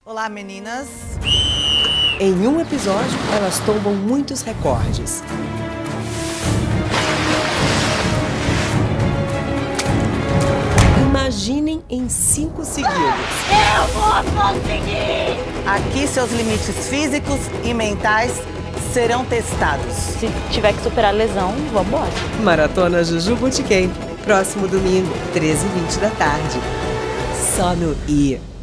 Olá, meninas! Em um episódio, elas tombam muitos recordes. Imaginem em 5 segundos. Eu vou conseguir! Aqui seus limites físicos e mentais serão testados. Se tiver que superar a lesão, vamos embora. Maratona Juju Bootcamp. Próximo domingo, 13h20 da tarde. Só no I.